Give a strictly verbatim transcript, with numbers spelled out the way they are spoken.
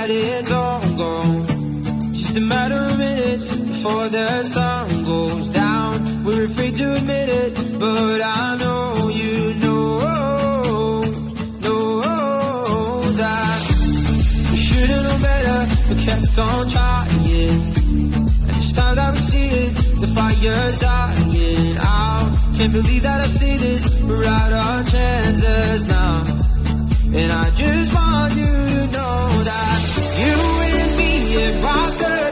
that it's all gone. Just a matter of minutes before the sun goes down. We're afraid to admit it, but I know you know, know that we should've known better, but kept on trying. And it's time that we see it, the fire's dying out. Can't believe that I see this, we're out our chances now. And I just want you to know that you and me and rock the